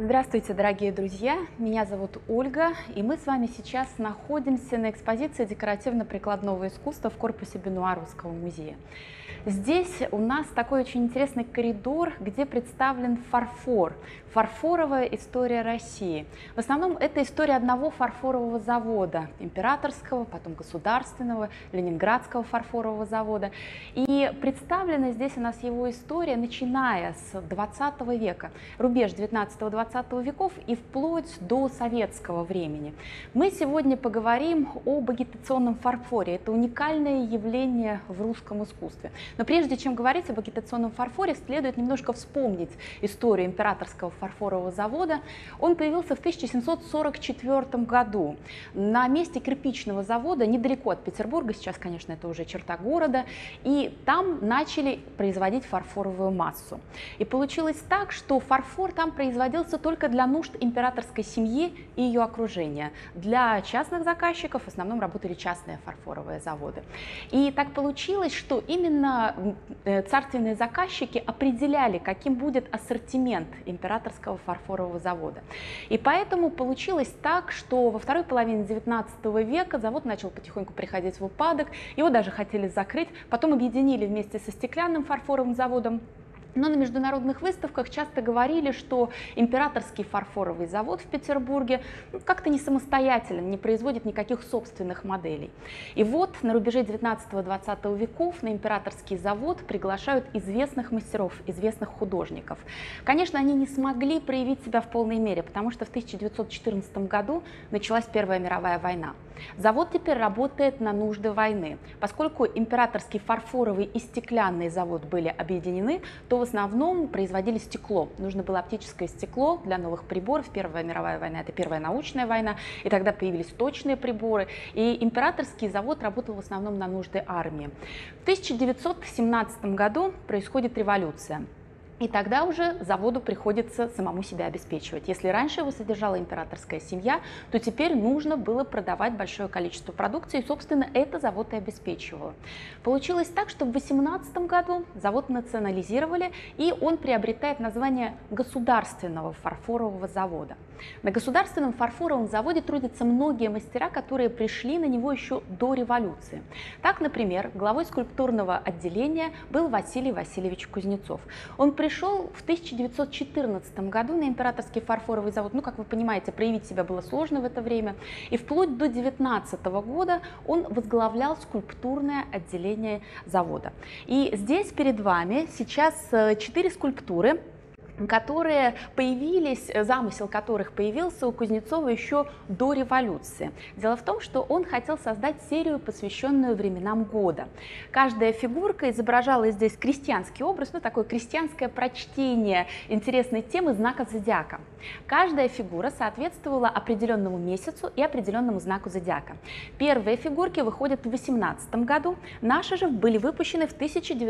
Здравствуйте, дорогие друзья! Меня зовут Ольга, и мы с вами сейчас находимся на экспозиции декоративно-прикладного искусства в корпусе Бенуа Русского музея. Здесь у нас такой очень интересный коридор, где представлен фарфор, фарфоровая история России. В основном это история одного фарфорового завода, императорского, потом государственного, Ленинградского фарфорового завода. И представлена здесь у нас его история, начиная с 20 века, рубеж 19-20 веков и вплоть до советского времени. Мы сегодня поговорим об агитационном фарфоре. Это уникальное явление в русском искусстве. Но прежде чем говорить об агитационном фарфоре, следует немножко вспомнить историю императорского фарфорового завода. Он появился в 1744 году на месте кирпичного завода, недалеко от Петербурга, сейчас, конечно, это уже черта города, и там начали производить фарфоровую массу. И получилось так, что фарфор там производился только для нужд императорской семьи и ее окружения. Для частных заказчиков в основном работали частные фарфоровые заводы. И так получилось, что именно царственные заказчики определяли, каким будет ассортимент императорского фарфорового завода. И поэтому получилось так, что во второй половине 19 века завод начал потихоньку приходить в упадок, его даже хотели закрыть, потом объединили вместе со стеклянным фарфоровым заводом. Но на международных выставках часто говорили, что императорский фарфоровый завод в Петербурге как-то не самостоятелен, не производит никаких собственных моделей. И вот на рубеже 19-20 веков на императорский завод приглашают известных мастеров, известных художников. Конечно, они не смогли проявить себя в полной мере, потому что в 1914 году началась Первая мировая война. Завод теперь работает на нужды войны. Поскольку императорский фарфоровый и стеклянный завод были объединены, то в основном производили стекло. Нужно было оптическое стекло для новых приборов. Первая мировая война – это первая научная война, и тогда появились точные приборы. И императорский завод работал в основном на нужды армии. В 1917 году происходит революция. И тогда уже заводу приходится самому себя обеспечивать. Если раньше его содержала императорская семья, то теперь нужно было продавать большое количество продукции, и, собственно, это завод и обеспечивал. Получилось так, что в 18 году завод национализировали, и он приобретает название Государственного фарфорового завода. На Государственном фарфоровом заводе трудятся многие мастера, которые пришли на него еще до революции. Так, например, главой скульптурного отделения был Василий Васильевич Кузнецов. Он пришел в 1914 году на императорский фарфоровый завод. Ну, как вы понимаете, проявить себя было сложно в это время. И вплоть до 19 года он возглавлял скульптурное отделение завода. И здесь перед вами сейчас 4 скульптуры, которые появились, замысел которых появился у Кузнецова еще до революции. Дело в том, что он хотел создать серию, посвященную временам года. Каждая фигурка изображала здесь крестьянский образ, ну такое крестьянское прочтение интересной темы знаков зодиака. Каждая фигура соответствовала определенному месяцу и определенному знаку зодиака. Первые фигурки выходят в 18 году, наши же были выпущены в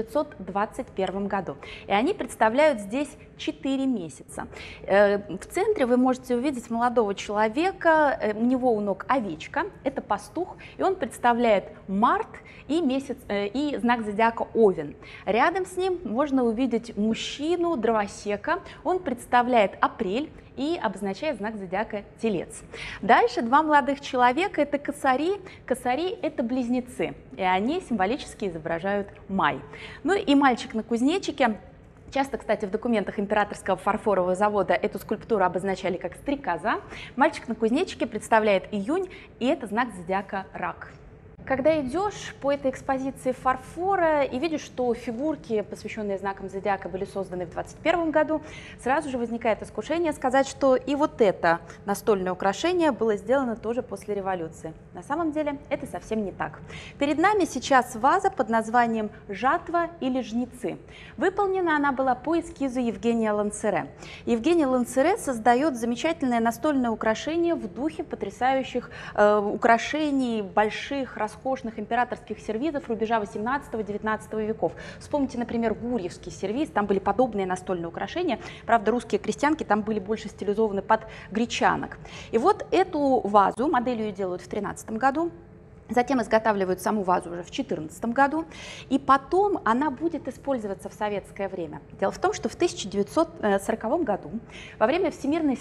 1921 году. И они представляют здесь 4 месяца. В центре вы можете увидеть молодого человека, у него у ног овечка, это пастух, и он представляет март и месяц, и знак зодиака Овен. Рядом с ним можно увидеть мужчину, дровосека, он представляет апрель и обозначает знак зодиака Телец. Дальше 2 молодых человека, это косари. Косари – это близнецы, и они символически изображают май. Ну и мальчик на кузнечике. Часто, кстати, в документах императорского фарфорового завода эту скульптуру обозначали как стрекоза. Мальчик на кузнечике представляет июнь, и это знак зодиака Рак. Когда идешь по этой экспозиции фарфора и видишь, что фигурки, посвященные знакам зодиака, были созданы в 2021 году, сразу же возникает искушение сказать, что и вот это настольное украшение было сделано тоже после революции. На самом деле это совсем не так. Перед нами сейчас ваза под названием «Жатва» или «Жнецы». Выполнена она была по эскизу Евгения Лансере. Евгений Лансере создает замечательное настольное украшение в духе потрясающих украшений, больших, роскошных императорских сервизов рубежа 18-19 веков. Вспомните, например, Гурьевский сервиз, там были подобные настольные украшения, правда, русские крестьянки там были больше стилизованы под гречанок. И вот эту вазу, модель ее делают в 2013 году, Затем изготавливают саму вазу уже в 2014 году, и потом она будет использоваться в советское время. Дело в том, что в 1940 году во время Всесоюзной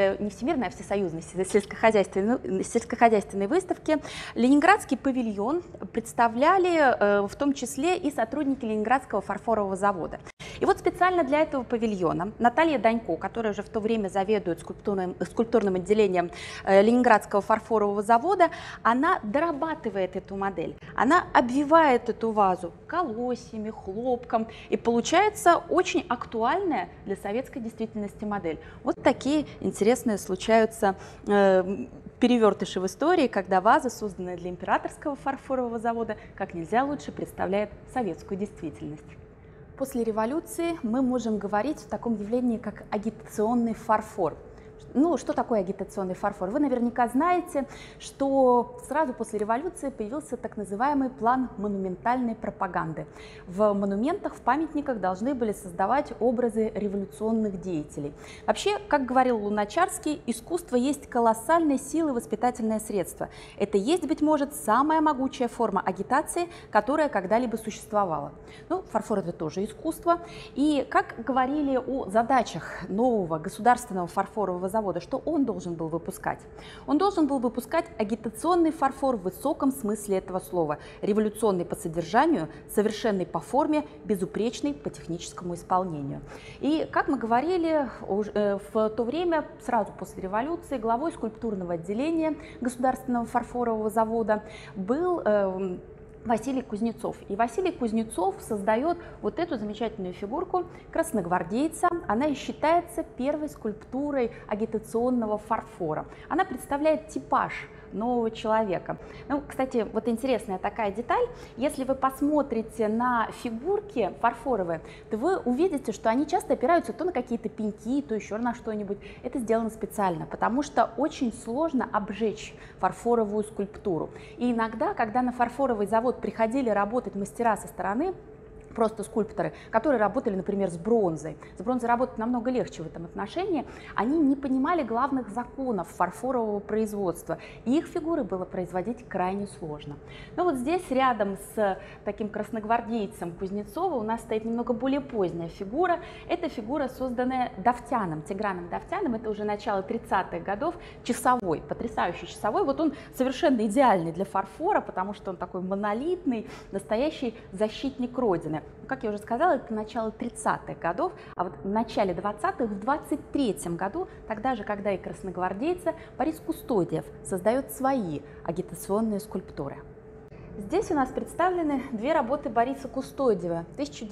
сельскохозяйственной выставки Ленинградский павильон представляли в том числе и сотрудники Ленинградского фарфорового завода. И вот специально для этого павильона Наталья Данько, которая уже в то время заведует скульптурным отделением Ленинградского фарфорового завода, она дорабатывает эту модель. Она обвивает эту вазу колосьями, хлопком, и получается очень актуальная для советской действительности модель. Вот такие интересные случаются перевертыши в истории, когда ваза, созданная для Императорского фарфорового завода, как нельзя лучше представляет советскую действительность. После революции мы можем говорить о таком явлении, как агитационный фарфор. Ну, что такое агитационный фарфор? Вы наверняка знаете, что сразу после революции появился так называемый план монументальной пропаганды. В монументах, в памятниках должны были создавать образы революционных деятелей. Вообще, как говорил Луначарский, искусство есть колоссальной силы воспитательное средство. Это есть, быть может, самая могучая форма агитации, которая когда-либо существовала. Ну, фарфор – это тоже искусство. И как говорили о задачах нового государственного фарфорового завода, что он должен был выпускать? Он должен был выпускать агитационный фарфор в высоком смысле этого слова, революционный по содержанию, совершенный по форме, безупречный по техническому исполнению. И, как мы говорили, в то время, сразу после революции, главой скульптурного отделения Государственного фарфорового завода был Василий Кузнецов. И Василий Кузнецов создает вот эту замечательную фигурку красногвардейца. Она и считается первой скульптурой агитационного фарфора. Она представляет типаж нового человека. Ну, кстати, вот интересная такая деталь. Если вы посмотрите на фигурки фарфоровые, то вы увидите, что они часто опираются то на какие-то пеньки, то еще на что-нибудь. Это сделано специально, потому что очень сложно обжечь фарфоровую скульптуру. И иногда, когда на фарфоровый завод приходили работать мастера со стороны, просто скульпторы, которые работали, например, с бронзой. С бронзой работать намного легче в этом отношении. Они не понимали главных законов фарфорового производства, и их фигуры было производить крайне сложно. Но вот здесь рядом с таким красногвардейцем Кузнецова у нас стоит немного более поздняя фигура. Это фигура, созданная Давтяном, Тиграном Давтяном. Это уже начало 30-х годов. Часовой, потрясающий часовой. Вот он совершенно идеальный для фарфора, потому что он такой монолитный, настоящий защитник Родины. Как я уже сказала, это начало 30-х годов, а вот в начале 20-х, в 23-м году, тогда же, когда и красногвардейцы, Борис Кустодиев создает свои агитационные скульптуры. Здесь у нас представлены две работы Бориса Кустодиева,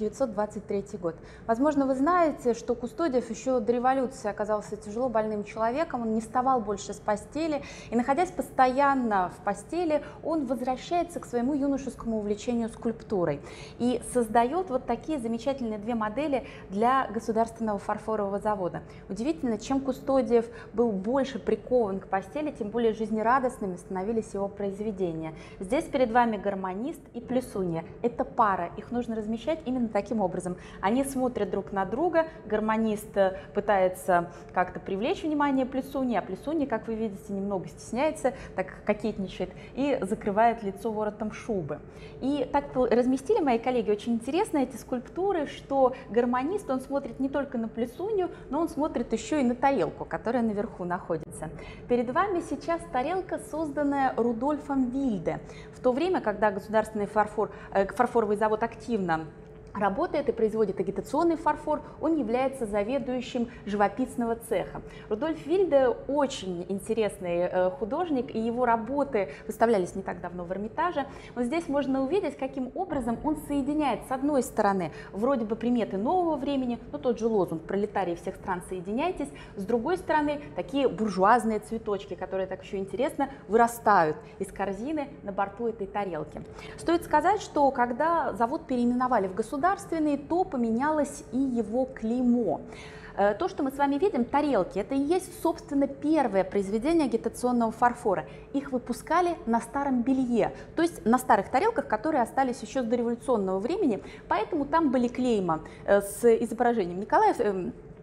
1923 год. Возможно, вы знаете, что Кустодиев еще до революции оказался тяжело больным человеком, он не вставал больше с постели, и, находясь постоянно в постели, он возвращается к своему юношескому увлечению скульптурой и создает вот такие замечательные две модели для Государственного фарфорового завода. Удивительно, чем Кустодиев был больше прикован к постели, тем более жизнерадостными становились его произведения. Здесь перед вами гармонист и плесунья. Это пара, их нужно размещать именно таким образом. Они смотрят друг на друга, гармонист пытается как-то привлечь внимание плесуньи, а плесунья, как вы видите, немного стесняется, так кокетничает и закрывает лицо воротом шубы. И так разместили мои коллеги очень интересно эти скульптуры, что гармонист, он смотрит не только на плесунью, но он смотрит еще и на тарелку, которая наверху находится. Перед вами сейчас тарелка, созданная Рудольфом Вильде. В то время, когда государственный фарфоровый завод активно работает и производит агитационный фарфор, он является заведующим живописного цеха. Рудольф Вильде очень интересный художник, и его работы выставлялись не так давно в Эрмитаже. Вот здесь можно увидеть, каким образом он соединяет, с одной стороны, вроде бы приметы нового времени, ну тот же лозунг «Пролетарии всех стран, соединяйтесь», с другой стороны, такие буржуазные цветочки, которые так еще интересно вырастают из корзины на борту этой тарелки. Стоит сказать, что когда завод переименовали в государственный, то поменялось и его клеймо. То, что мы с вами видим, тарелки, это и есть, собственно, первое произведение агитационного фарфора. Их выпускали на старом белье, то есть на старых тарелках, которые остались еще с дореволюционного времени, поэтому там были клейма с изображением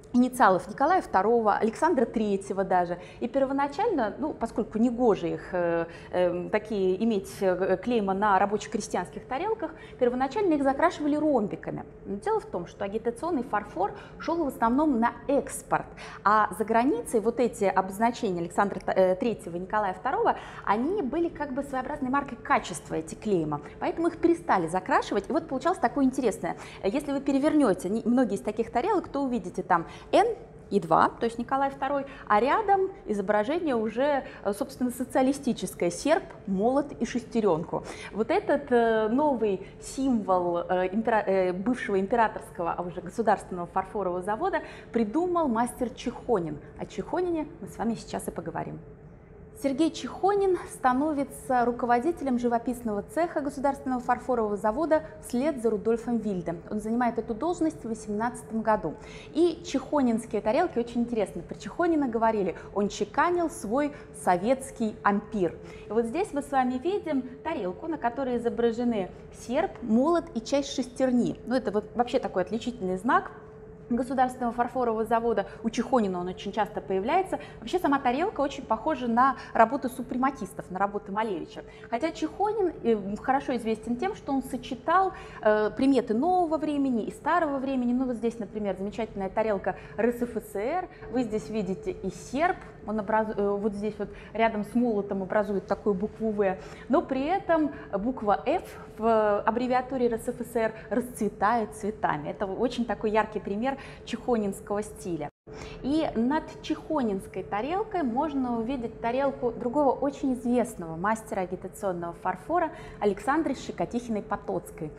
инициалов Николая II, Александра III даже. И первоначально, ну, поскольку негоже их такие иметь клейма на рабоче-крестьянских тарелках, первоначально их закрашивали ромбиками. Но дело в том, что агитационный фарфор шел в основном на экспорт, а за границей вот эти обозначения Александра III и Николая II, они были как бы своеобразной маркой качества, эти клейма, поэтому их перестали закрашивать. И вот получалось такое интересное. Если вы перевернете многие из таких тарелок, то увидите там Н и 2, то есть Николай II, а рядом изображение уже, собственно, социалистическое: серп, молот и шестеренку. Вот этот новый символ бывшего императорского, а уже государственного фарфорового завода придумал мастер Чехонин. О Чехонине мы с вами сейчас и поговорим. Сергей Чехонин становится руководителем живописного цеха Государственного фарфорового завода вслед за Рудольфом Вильдем. Он занимает эту должность в 18 году. И чехонинские тарелки очень интересны. Про Чехонина говорили: он чеканил свой советский ампир. И вот здесь мы с вами видим тарелку, на которой изображены серп, молот и часть шестерни. Ну, это вот вообще такой отличительный знак Государственного фарфорового завода. У Чехонина он очень часто появляется. Вообще сама тарелка очень похожа на работы супрематистов, на работы Малевича. Хотя Чехонин хорошо известен тем, что он сочетал приметы нового времени и старого времени. Ну вот здесь, например, замечательная тарелка РСФСР. Вы здесь видите и серп, он вот здесь вот рядом с молотом образует такую букву В, но при этом буква F в аббревиатуре РСФСР расцветает цветами. Это очень такой яркий пример чехонинского стиля. И над чехонинской тарелкой можно увидеть тарелку другого очень известного мастера агитационного фарфора Александры Щекотихиной-Потоцкой.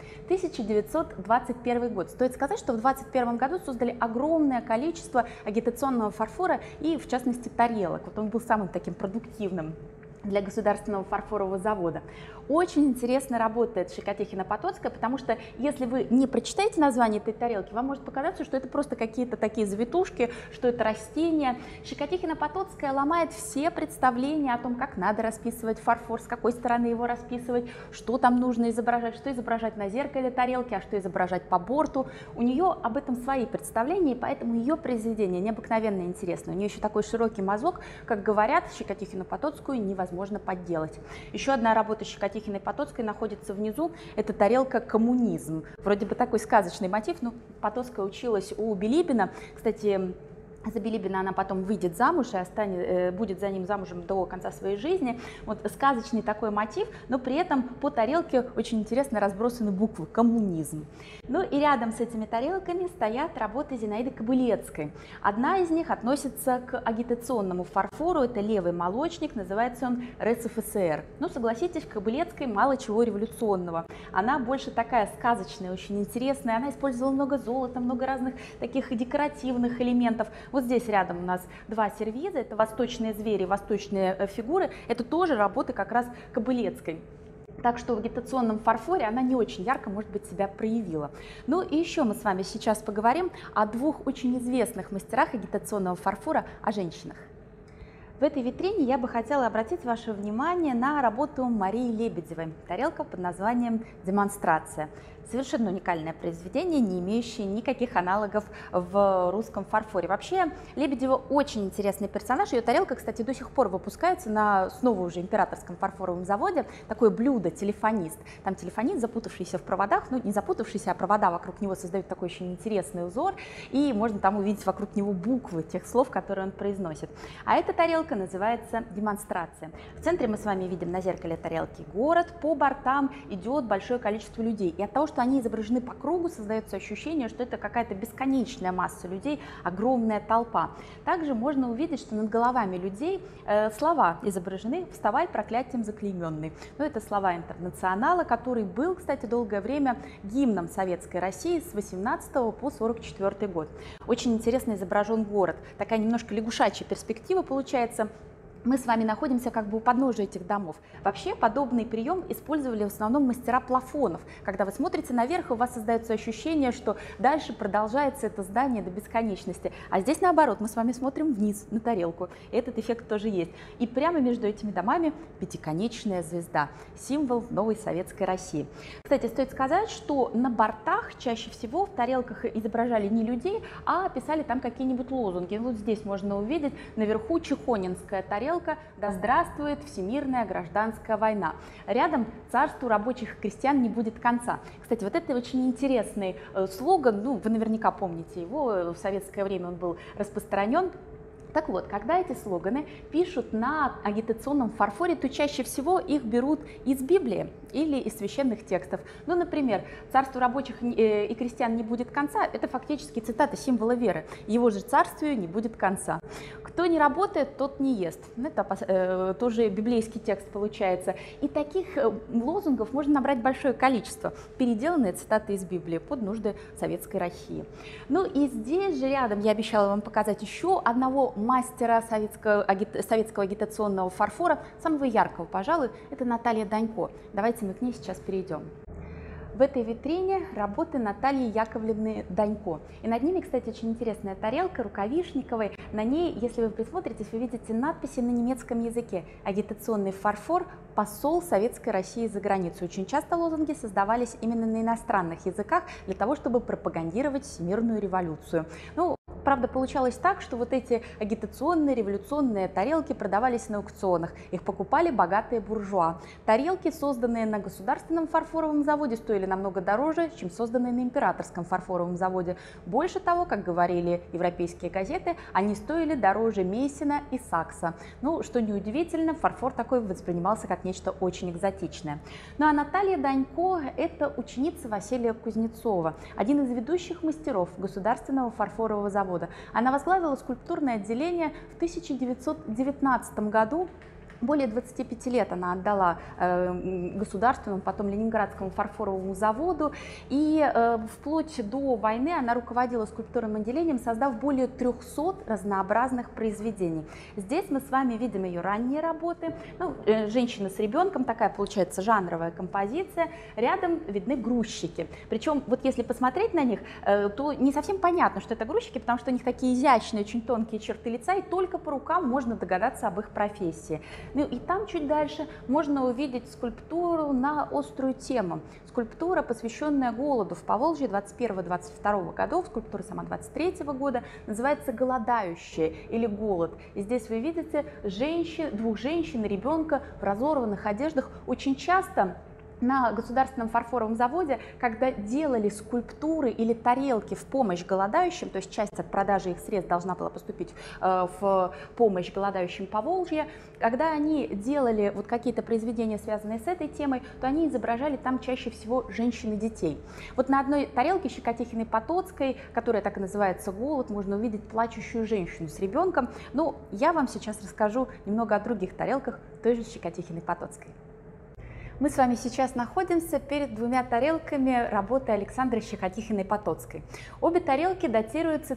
1921 год. Стоит сказать, что в 1921 году создали огромное количество агитационного фарфора и, в частности, тарелок. Вот он был самым таким продуктивным для Государственного фарфорового завода. Очень интересно работает Щекотихина-Потоцкая, потому что если вы не прочитаете название этой тарелки, вам может показаться, что это просто какие-то такие завитушки, что это растения. Щекотихина-Потоцкая ломает все представления о том, как надо расписывать фарфор, с какой стороны его расписывать, что там нужно изображать, что изображать на зеркале тарелки, а что изображать по борту. У нее об этом свои представления, и поэтому ее произведение необыкновенно интересно. У нее еще такой широкий мазок, как говорят, Щекотихину-Потоцкую невозможно подделать. Еще одна работа Щекотихиной-Потоцкой находится внизу. Это тарелка «Коммунизм». Вроде бы такой сказочный мотив, но Потоцкая училась у Билибина. Кстати, за Билибина она потом выйдет замуж и будет за ним замужем до конца своей жизни. Вот сказочный такой мотив, но при этом по тарелке очень интересно разбросаны буквы «Коммунизм». Ну и рядом с этими тарелками стоят работы Зинаиды Кобылецкой. Одна из них относится к агитационному фарфору, это левый молочник, называется он РСФСР. Ну, согласитесь, в Кобылецкой мало чего революционного. Она больше такая сказочная, очень интересная, она использовала много золота, много разных таких декоративных элементов. Вот здесь рядом у нас два сервиза, это восточные звери, восточные фигуры, это тоже работы как раз Кобылецкой. Так что в агитационном фарфоре она не очень ярко, может быть, себя проявила. Ну и еще мы с вами сейчас поговорим о двух очень известных мастерах агитационного фарфора, о женщинах. В этой витрине я бы хотела обратить ваше внимание на работу Марии Лебедевой, тарелка под названием «Демонстрация». Совершенно уникальное произведение, не имеющее никаких аналогов в русском фарфоре. Вообще, Лебедева очень интересный персонаж. Ее тарелка, кстати, до сих пор выпускается на снова уже императорском фарфоровом заводе. Такое блюдо телефонист. Там телефонист, запутавшийся в проводах, ну не запутавшийся, а провода вокруг него создают такой очень интересный узор. И можно там увидеть вокруг него буквы тех слов, которые он произносит. А эта тарелка называется «Демонстрация». В центре мы с вами видим на зеркале тарелки город, по бортам идет большое количество людей. И от того, что они изображены по кругу, создается ощущение, что это какая-то бесконечная масса людей, огромная толпа. Также можно увидеть, что над головами людей слова изображены: «Вставай, проклятием заклейменный». Но это слова Интернационала, который был, кстати, долгое время гимном Советской России с 18 по 44 год. Очень интересно изображен город. Такая немножко лягушачья перспектива получается. мы с вами находимся как бы у подножия этих домов. Вообще подобный прием использовали в основном мастера плафонов. Когда вы смотрите наверх, у вас создается ощущение, что дальше продолжается это здание до бесконечности. А здесь наоборот, мы с вами смотрим вниз на тарелку. Этот эффект тоже есть. И прямо между этими домами пятиконечная звезда, символ новой советской России. Кстати, стоит сказать, что на бортах чаще всего в тарелках изображали не людей, а писали там какие-нибудь лозунги. Вот здесь можно увидеть наверху чехонинская тарелка: «Да здравствует всемирная гражданская война». Рядом: «Царству рабочих и крестьян не будет конца». Кстати, вот это очень интересный слоган, ну, вы наверняка помните его, в советское время он был распространен. Так вот, когда эти слоганы пишут на агитационном фарфоре, то чаще всего их берут из Библии или из священных текстов. Ну, например, «Царству рабочих и крестьян не будет конца» – это фактически цитата символа веры. «Его же царствию не будет конца». «Кто не работает, тот не ест». Это тоже библейский текст получается. И таких лозунгов можно набрать большое количество, переделанные цитаты из Библии под нужды советской России. Ну и здесь же рядом я обещала вам показать еще одного мастера советского агитационного фарфора, самого яркого, пожалуй, это Наталья Данько. Давайте мы к ней сейчас перейдем. В этой витрине работы Натальи Яковлевны Данько. И над ними, кстати, очень интересная тарелка Рукавишниковой. На ней, если вы присмотритесь, вы видите надписи на немецком языке. Агитационный фарфор «Посол Советской России за границу». Очень часто лозунги создавались именно на иностранных языках для того, чтобы пропагандировать всемирную революцию. Ну, правда, получалось так, что вот эти агитационные, революционные тарелки продавались на аукционах. Их покупали богатые буржуа. Тарелки, созданные на государственном фарфоровом заводе, стоили намного дороже, чем созданные на императорском фарфоровом заводе. Больше того, как говорили европейские газеты, они стоили дороже Мейсена и Сакса. Ну, что неудивительно, фарфор такой воспринимался как нечто очень экзотичное. Ну а Наталья Данько – это ученица Василия Кузнецова, один из ведущих мастеров государственного фарфорового завода. Она возглавила скульптурное отделение в 1919 году. Более 25 лет она отдала государственному, потом Ленинградскому фарфоровому заводу, и вплоть до войны она руководила скульптурным отделением, создав более 300 разнообразных произведений. Здесь мы с вами видим ее ранние работы. Ну, женщина с ребенком, такая получается жанровая композиция. Рядом видны грузчики. Причем, вот если посмотреть на них, то не совсем понятно, что это грузчики, потому что у них такие изящные, очень тонкие черты лица, и только по рукам можно догадаться об их профессии. Ну и там чуть дальше можно увидеть скульптуру на острую тему. Скульптура, посвященная голоду в Поволжье 21-22 годов, скульптура сама 23 года, называется «Голодающие» или «Голод». И здесь вы видите двух женщин и ребенка в разорванных одеждах. Очень часто на государственном фарфоровом заводе, когда делали скульптуры или тарелки в помощь голодающим, то есть часть от продажи их средств должна была поступить в помощь голодающим Поволжья, когда они делали вот какие-то произведения, связанные с этой темой, то они изображали там чаще всего женщин и детей. Вот на одной тарелке Щекотихиной Потоцкой, которая так и называется «Голод», можно увидеть плачущую женщину с ребенком. Но я вам сейчас расскажу немного о других тарелках той же Щекотихиной Потоцкой. Мы с вами сейчас находимся перед двумя тарелками работы Александры Щекотихиной Потоцкой. Обе тарелки датируются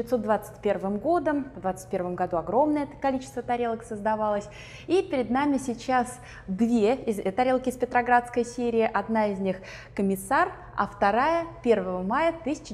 1921 годом. В 1921 году огромное количество тарелок создавалось. И перед нами сейчас две тарелки из Петроградской серии. Одна из них «Комиссар», а вторая 1 мая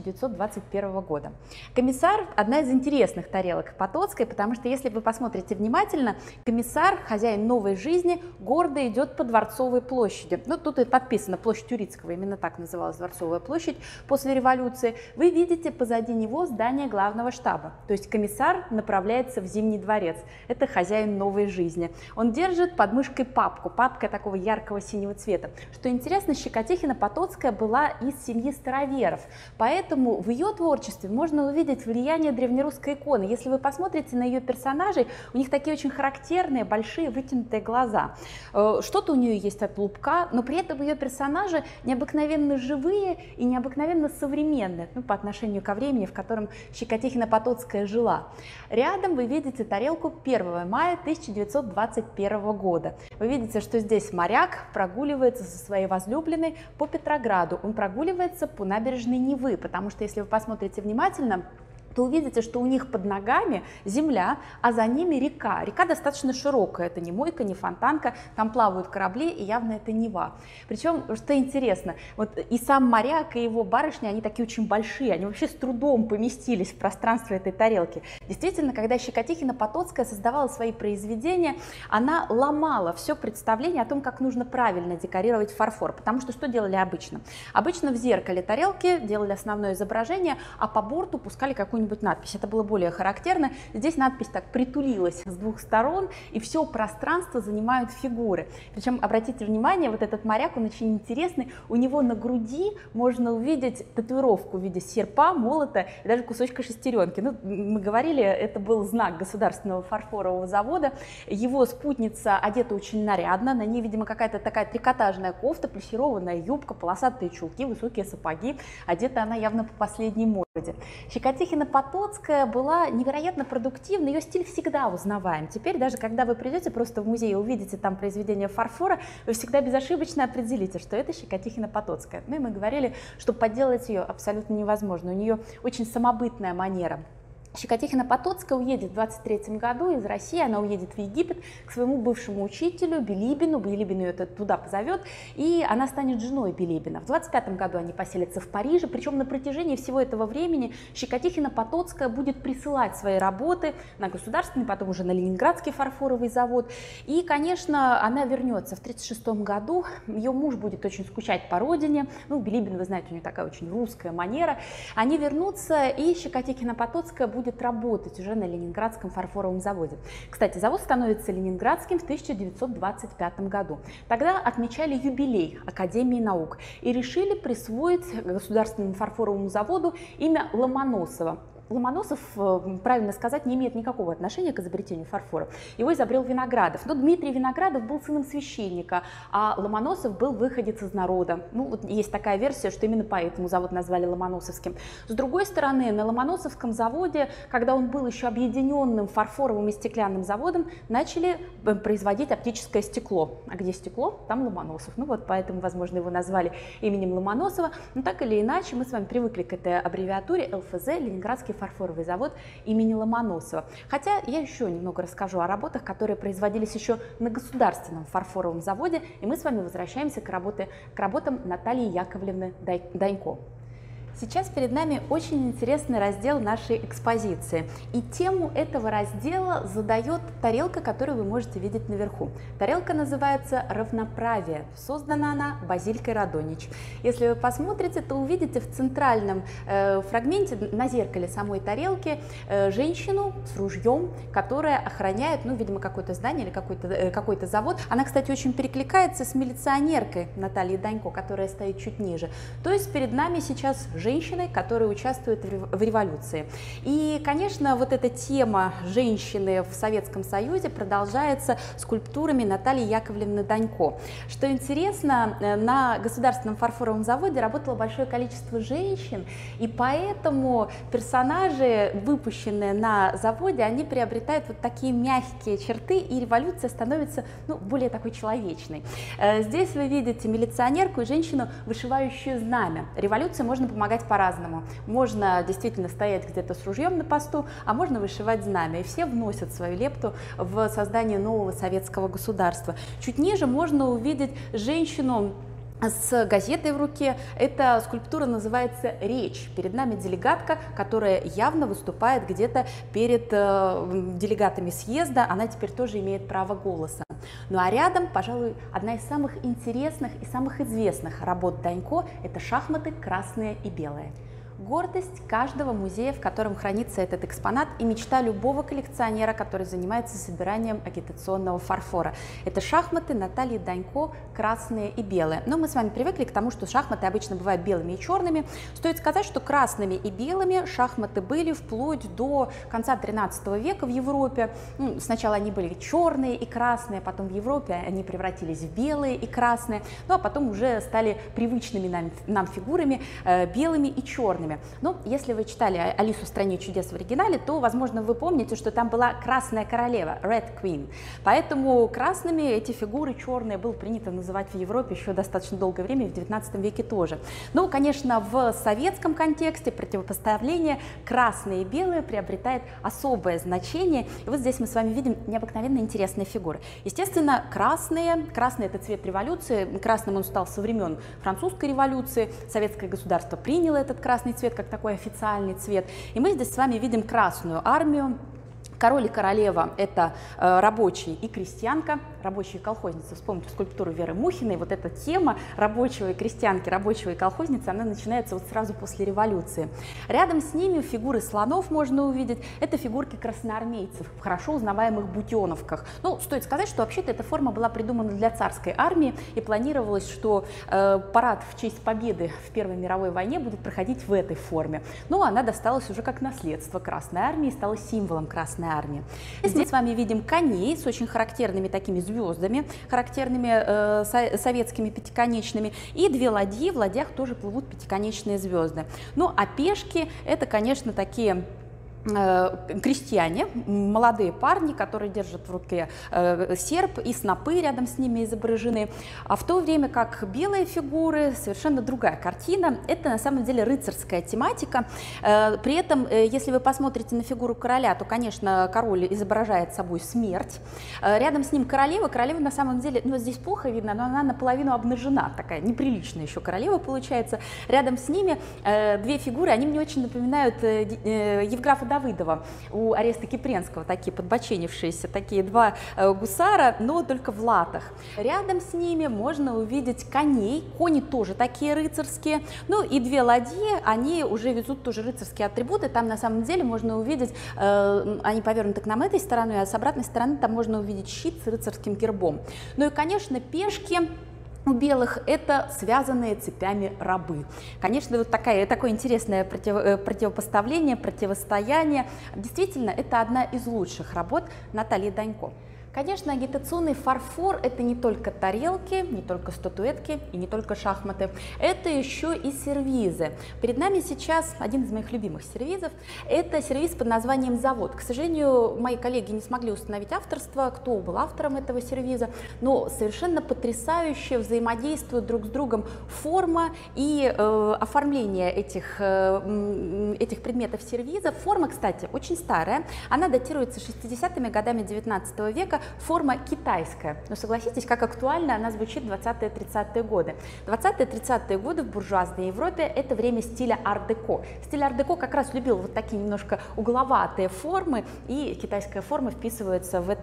1921 года. «Комиссар» – одна из интересных тарелок Потоцкой, потому что, если вы посмотрите внимательно, комиссар, хозяин новой жизни, гордо идет по Дворцовой площади. Ну, тут и подписано «Площадь Урицкого», именно так называлась Дворцовая площадь после революции. Вы видите позади него здание главного штаба, то есть комиссар направляется в Зимний дворец. Это хозяин новой жизни. Он держит под мышкой папку, папка такого яркого синего цвета. Что интересно, Щекотихина Потоцкая была из семьи староверов, поэтому в ее творчестве можно увидеть влияние древнерусской иконы. Если вы посмотрите на ее персонажей, у них такие очень характерные большие вытянутые глаза. Что-то у нее есть от лупка, но при этом ее персонажи необыкновенно живые и необыкновенно современные, ну, по отношению ко времени, в котором Щекотихина Потоцкая жила. Рядом вы видите тарелку 1 мая 1921 года. Вы видите, что здесь моряк прогуливается со своей возлюбленной по Петрограду. Он прогуливается по набережной Невы, потому что, если вы посмотрите внимательно, то увидите, что у них под ногами земля, а за ними река. Река достаточно широкая, это не Мойка, не Фонтанка, там плавают корабли, и явно это Нева. Причем, что интересно, вот и сам моряк, и его барышни, они такие очень большие, они вообще с трудом поместились в пространство этой тарелки. Действительно, когда Щекотихина-Потоцкая создавала свои произведения, она ломала все представление о том, как нужно правильно декорировать фарфор, потому что делали обычно? Обычно в зеркале тарелки делали основное изображение, а по борту пускали какую-нибудь надпись. Это было более характерно. Здесь надпись так притулилась с двух сторон, и все пространство занимают фигуры. Причем, обратите внимание, вот этот моряк, он очень интересный. У него на груди можно увидеть татуировку в виде серпа, молота и даже кусочка шестеренки. Ну, мы говорили, это был знак Государственного фарфорового завода. Его спутница одета очень нарядно. На ней, видимо, какая-то такая трикотажная кофта, плессированная юбка, полосатые чулки, высокие сапоги. Одета она явно по последней моде. Щекотихина-Потоцкая была невероятно продуктивна, ее стиль всегда узнаваем. Теперь даже когда вы придете просто в музей и увидите там произведение фарфора, вы всегда безошибочно определите, что это Щекотихина-Потоцкая. Ну и мы говорили, что подделать ее абсолютно невозможно, у нее очень самобытная манера. Щекотихина-Потоцкая уедет в 23 году из России, она уедет в Египет к своему бывшему учителю Билибину, Билибин ее туда позовет, и она станет женой Билибина. В 25 году они поселятся в Париже, причем на протяжении всего этого времени Щекотихина-Потоцкая будет присылать свои работы на государственный, потом уже на Ленинградский фарфоровый завод, и, конечно, она вернется в 1936 году, ее муж будет очень скучать по родине, ну, Билибин, вы знаете, у нее такая очень русская манера, они вернутся, и Щекотихина-Потоцкая будет работать уже на Ленинградском фарфоровом заводе. Кстати, завод становится ленинградским в 1925 году. Тогда отмечали юбилей Академии наук и решили присвоить Государственному фарфоровому заводу имя Ломоносова. Ломоносов, правильно сказать, не имеет никакого отношения к изобретению фарфора. Его изобрел Виноградов. Но Дмитрий Виноградов был сыном священника, а Ломоносов был выходец из народа. Ну, вот есть такая версия, что именно поэтому завод назвали Ломоносовским. С другой стороны, на Ломоносовском заводе, когда он был еще объединенным фарфоровым и стеклянным заводом, начали производить оптическое стекло. А где стекло, там Ломоносов. Ну вот поэтому, возможно, его назвали именем Ломоносова. Но так или иначе, мы с вами привыкли к этой аббревиатуре ЛФЗ, Ленинградский фарфоровый завод имени Ломоносова. Хотя я еще немного расскажу о работах, которые производились еще на Государственном фарфоровом заводе, и мы с вами возвращаемся к работам Натальи Яковлевны Данько. Сейчас перед нами очень интересный раздел нашей экспозиции, и тему этого раздела задает тарелка, которую вы можете видеть наверху. Тарелка называется «Равноправие». Создана она Базилькой Радонич. Если вы посмотрите, то увидите в центральном фрагменте на зеркале самой тарелки женщину с ружьем, которая охраняет, ну, видимо, какое-то здание или какой-то завод. Она, кстати, очень перекликается с милиционеркой Натальей Данько, которая стоит чуть ниже. То есть перед нами сейчас женщиной, которая участвует в революции. И, конечно, вот эта тема женщины в Советском Союзе продолжается скульптурами Натальи Яковлевны Данько. Что интересно, на Государственном фарфоровом заводе работало большое количество женщин, и поэтому персонажи, выпущенные на заводе, они приобретают вот такие мягкие черты, и революция становится, ну, более такой человечной. Здесь вы видите милиционерку и женщину, вышивающую знамя. Революции можно помогать по-разному. Можно действительно стоять где-то с ружьем на посту, а можно вышивать знамя. И все вносят свою лепту в создание нового советского государства. Чуть ниже можно увидеть женщину с газетой в руке. Эта скульптура называется «Речь». Перед нами делегатка, которая явно выступает где-то перед делегатами съезда. Она теперь тоже имеет право голоса. Ну а рядом, пожалуй, одна из самых интересных и самых известных работ Данько – это шахматы красные и белые. Гордость каждого музея, в котором хранится этот экспонат, и мечта любого коллекционера, который занимается собиранием агитационного фарфора. Это шахматы Натальи Данько, красные и белые. Но мы с вами привыкли к тому, что шахматы обычно бывают белыми и черными. Стоит сказать, что красными и белыми шахматы были вплоть до конца 13 века в Европе. Ну, сначала они были черные и красные, потом в Европе они превратились в белые и красные, ну а потом уже стали привычными нам фигурами белыми и черными. черными. Ну, если вы читали «Алису в стране чудес» в оригинале, то, возможно, вы помните, что там была красная королева, Red Queen. Поэтому красными эти фигуры черные было принято называть в Европе еще достаточно долгое время, в XIX веке тоже. Ну, конечно, в советском контексте противопоставление красные и белые приобретает особое значение. И вот здесь мы с вами видим необыкновенно интересные фигуры. Естественно, красный – это цвет революции. Красным он стал со времен французской революции. Советское государство приняло этот красный цвет как такой официальный цвет. И мы здесь с вами видим Красную армию. Король и королева – это рабочий и крестьянка, рабочие и колхозницы. Вспомните скульптуру Веры Мухиной. Вот эта тема рабочего и крестьянки, рабочего и колхозницы, она начинается вот сразу после революции. Рядом с ними фигуры слонов можно увидеть. Это фигурки красноармейцев в хорошо узнаваемых буденовках. Ну, стоит сказать, что вообще-то эта форма была придумана для царской армии, и планировалось, что парад в честь победы в Первой мировой войне будет проходить в этой форме. Но она досталась уже как наследство Красной армии и стала символом Красной армии. Здесь мы с вами видим коней с очень характерными такими звездами, характерными советскими пятиконечными, и две ладьи, в ладьях тоже плывут пятиконечные звезды. Ну а пешки – это, конечно, такие крестьяне, молодые парни, которые держат в руке серп, и снопы рядом с ними изображены. А в то время как белые фигуры, совершенно другая картина. Это на самом деле рыцарская тематика. При этом, если вы посмотрите на фигуру короля, то, конечно, король изображает собой смерть. Рядом с ним королева. Королева на самом деле, ну, здесь плохо видно, но она наполовину обнажена. Такая неприличная еще королева получается. Рядом с ними две фигуры, они мне очень напоминают Евграфа Давыдова у Ареста Кипренского, такие подбоченившиеся, такие два гусара, но только в латах. Рядом с ними можно увидеть коней, кони тоже такие рыцарские, ну и две ладьи, они уже везут тоже рыцарские атрибуты, там на самом деле можно увидеть, они повернуты к нам этой стороной, а с обратной стороны там можно увидеть щит с рыцарским гербом. Ну и, конечно, пешки у белых – это связанные цепями рабы. Конечно, вот такое интересное противопоставление, противостояние. Действительно, это одна из лучших работ Натальи Данько. Конечно, агитационный фарфор – это не только тарелки, не только статуэтки и не только шахматы. Это еще и сервизы. Перед нами сейчас один из моих любимых сервизов. Это сервиз под названием «Завод». К сожалению, мои коллеги не смогли установить авторство, кто был автором этого сервиза, но совершенно потрясающе взаимодействуют друг с другом форма и оформление этих предметов сервиза. Форма, кстати, очень старая. Она датируется 60-ми годами 19 века. Форма китайская, но согласитесь, как актуально она звучит в 20-30-е годы. 20-30-е годы в буржуазной Европе – это время стиля ар-деко. Стиль ар-деко как раз любил вот такие немножко угловатые формы, и китайская форма вписывается в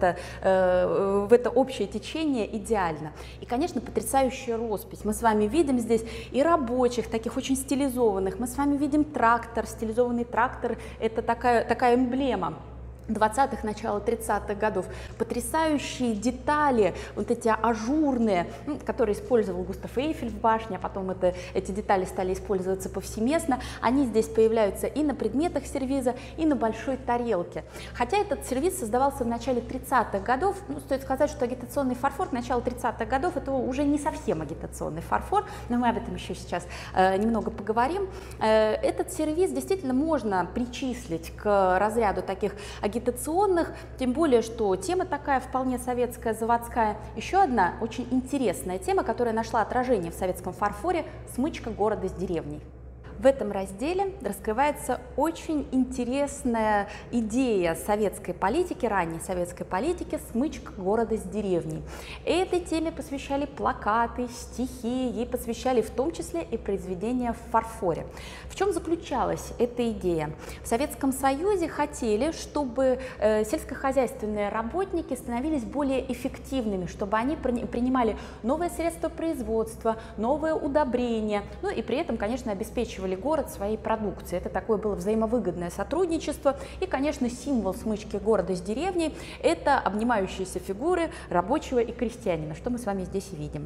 это общее течение идеально. И, конечно, потрясающая роспись. Мы с вами видим здесь и рабочих, таких очень стилизованных. Мы с вами видим трактор, стилизованный трактор – это такая эмблема 20-х, начала 30-х годов. Потрясающие детали, вот эти ажурные, которые использовал Густав Эйфель в башне, а потом эти детали стали использоваться повсеместно. Они здесь появляются и на предметах сервиза, и на большой тарелке. Хотя этот сервиз создавался в начале 30-х годов, ну, стоит сказать, что агитационный фарфор к началу 30-х годов это уже не совсем агитационный фарфор, но мы об этом еще сейчас немного поговорим. Этот сервиз действительно можно причислить к разряду таких агитационных, тем более, что тема такая вполне советская, заводская. Еще одна очень интересная тема, которая нашла отражение в советском фарфоре – смычка города с деревней. В этом разделе раскрывается очень интересная идея советской политики, ранней советской политики «Смычка города с деревней». Этой теме посвящали плакаты, стихи, ей посвящали в том числе и произведения в фарфоре. В чем заключалась эта идея? В Советском Союзе хотели, чтобы сельскохозяйственные работники становились более эффективными, чтобы они принимали новые средства производства, новые удобрения, ну и при этом, конечно, обеспечивали город своей продукцией. Это такое было взаимовыгодное сотрудничество. И, конечно, символ смычки города с деревней – это обнимающиеся фигуры рабочего и крестьянина, что мы с вами здесь и видим.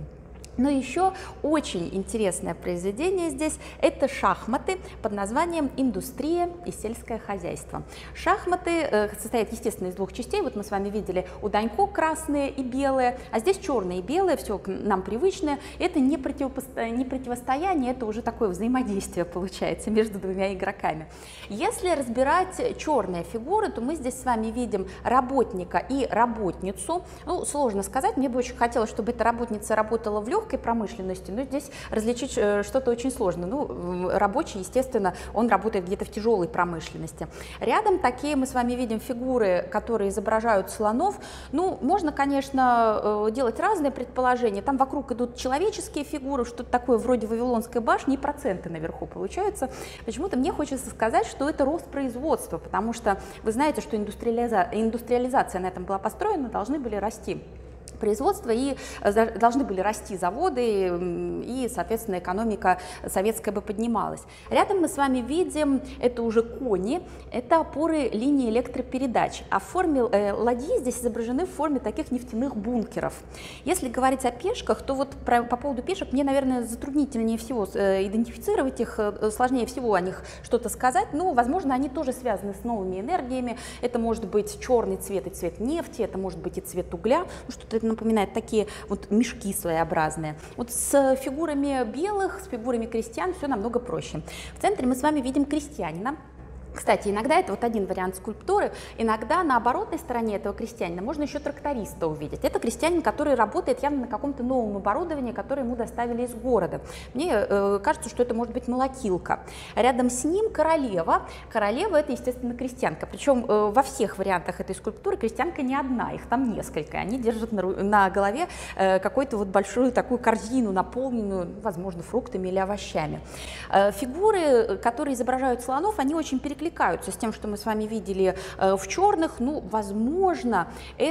Но еще очень интересное произведение здесь – это шахматы под названием «Индустрия и сельское хозяйство». Шахматы состоят, естественно, из двух частей. Вот мы с вами видели у Данько красные и белые, а здесь черные и белые, все нам привычное. Это не противостояние, это уже такое взаимодействие получается между двумя игроками. Если разбирать черные фигуры, то мы здесь с вами видим работника и работницу. Ну, сложно сказать, мне бы очень хотелось, чтобы эта работница работала в легкой промышленности, но здесь различить что-то очень сложно. Ну, рабочий, естественно, он работает где-то в тяжелой промышленности. Рядом такие мы с вами видим фигуры, которые изображают слонов. Ну, можно, конечно, делать разные предположения. Там вокруг идут человеческие фигуры, что-то такое вроде Вавилонской башни, и проценты наверху получаются. Почему-то мне хочется сказать, что это рост производства, потому что вы знаете, что индустриализация на этом была построена, должны были расти производства и должны были расти заводы, и, соответственно, экономика советская бы поднималась. Рядом мы с вами видим, это уже кони, это опоры линии электропередач, а в форме ладьи здесь изображены в форме таких нефтяных бункеров. Если говорить о пешках, то вот по поводу пешек мне, наверное, затруднительнее всего идентифицировать их, сложнее всего о них что-то сказать, но, возможно, они тоже связаны с новыми энергиями. Это может быть черный цвет и цвет нефти, это может быть и цвет угля, ну, что-то это напоминает такие вот мешки своеобразные. Вот с фигурами белых, с фигурами крестьян все намного проще. В центре мы с вами видим крестьянина. Кстати, иногда это вот один вариант скульптуры, иногда на оборотной стороне этого крестьянина можно еще тракториста увидеть. Это крестьянин, который работает явно на каком-то новом оборудовании, которое ему доставили из города. Мне кажется, что это может быть молотилка. Рядом с ним королева. Королева – это, естественно, крестьянка. Причем во всех вариантах этой скульптуры крестьянка не одна, их там несколько. Они держат на голове какую-то вот большую такую корзину, наполненную, возможно, фруктами или овощами. Фигуры, которые изображают слонов, они очень перекликаются с тем, что мы с вами видели в черных. Ну, возможно,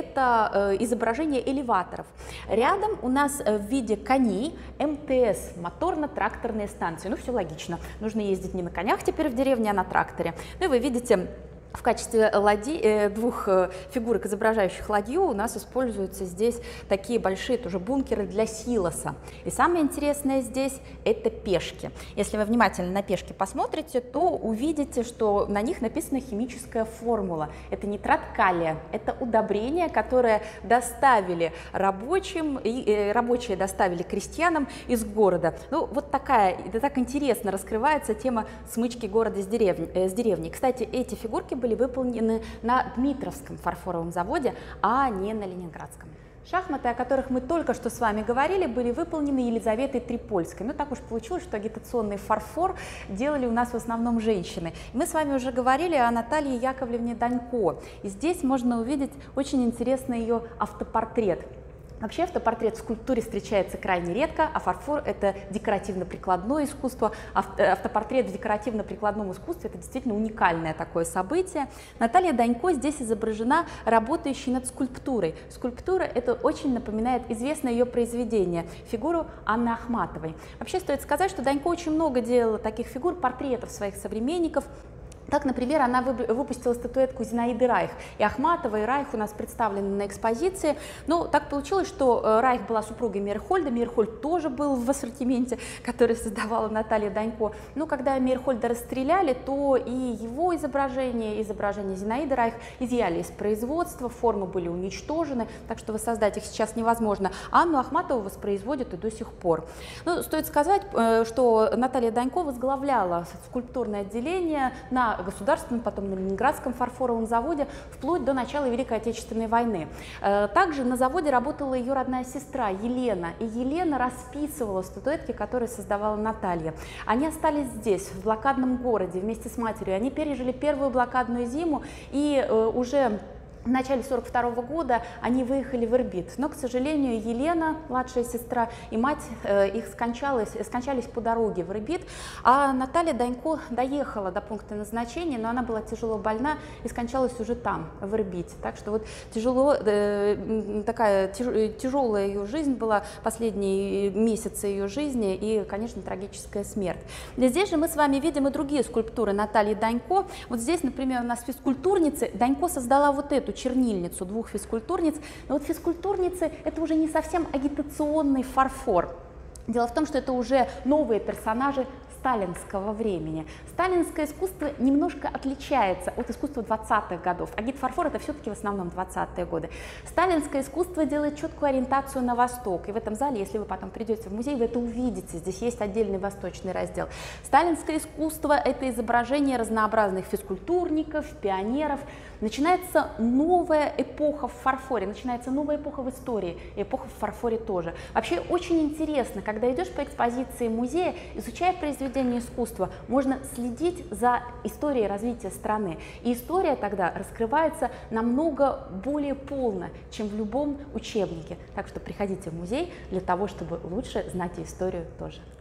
это изображение элеваторов. Рядом у нас в виде коней МТС, моторно-тракторные станции. Ну, все логично. Нужно ездить не на конях теперь в деревне, а на тракторе. Ну, и вы видите, в качестве двух фигурок, изображающих ладью, у нас используются здесь такие большие тоже бункеры для силоса. И самое интересное здесь – это пешки. Если вы внимательно на пешки посмотрите, то увидите, что на них написана химическая формула. Это нитрат калия, это удобрение, которое доставили рабочим, и рабочие доставили крестьянам из города. Ну, вот такая, это так интересно раскрывается тема смычки города с деревней. Кстати, эти фигурки были выполнены на Дмитровском фарфоровом заводе, а не на Ленинградском. Шахматы, о которых мы только что с вами говорили, были выполнены Елизаветой Трипольской. Ну, так уж получилось, что агитационный фарфор делали у нас в основном женщины. Мы с вами уже говорили о Наталье Яковлевне Данько. И здесь можно увидеть очень интересный ее автопортрет. Вообще автопортрет в скульптуре встречается крайне редко, а фарфор – это декоративно-прикладное искусство. Автопортрет в декоративно-прикладном искусстве – это действительно уникальное такое событие. Наталья Данько здесь изображена работающей над скульптурой. Скульптура – это очень напоминает известное ее произведение – фигуру Анны Ахматовой. Вообще стоит сказать, что Данько очень много делала таких фигур, портретов своих современников. Так, например, она выпустила статуэтку Зинаиды Райх, и Ахматова, и Райх у нас представлены на экспозиции. Но так получилось, что Райх была супругой Мейерхольда, Мейерхольд тоже был в ассортименте, который создавала Наталья Данько. Но когда Мейерхольда расстреляли, то и его изображение Зинаиды Райх изъяли из производства, формы были уничтожены, так что воссоздать их сейчас невозможно. Анну Ахматову воспроизводят и до сих пор. Ну, стоит сказать, что Наталья Данько возглавляла скульптурное отделение на государственном, потом на Ленинградском фарфоровом заводе вплоть до начала Великой Отечественной войны. Также на заводе работала ее родная сестра Елена, и Елена расписывала статуэтки, которые создавала Наталья. Они остались здесь, в блокадном городе, вместе с матерью. Они пережили первую блокадную зиму, и уже в начале 1942 года они выехали в Ирбит, но, к сожалению, Елена, младшая сестра, и мать их скончались по дороге в Ирбит, а Наталья Данько доехала до пункта назначения, но она была тяжело больна и скончалась уже там, в Ирбите. Так что вот такая тяжелая ее жизнь была, последние месяцы ее жизни и, конечно, трагическая смерть. Здесь же мы с вами видим и другие скульптуры Натальи Данько. Вот здесь, например, у нас физкультурницы. Данько создала вот эту чернильницу, двух физкультурниц. Но вот физкультурницы – это уже не совсем агитационный фарфор. Дело в том, что это уже новые персонажи сталинского времени. Сталинское искусство немножко отличается от искусства 20-х годов. Агит-фарфор — это все-таки в основном 20-е годы. Сталинское искусство делает четкую ориентацию на восток. И в этом зале, если вы потом придете в музей, вы это увидите. Здесь есть отдельный восточный раздел. Сталинское искусство — это изображение разнообразных физкультурников, пионеров. Начинается новая эпоха в фарфоре, начинается новая эпоха в истории, и эпоха в фарфоре тоже. Вообще очень интересно, когда идешь по экспозиции музея, изучая произведения искусства, можно следить за историей развития страны. И история тогда раскрывается намного более полно, чем в любом учебнике. Так что приходите в музей для того, чтобы лучше знать историю тоже.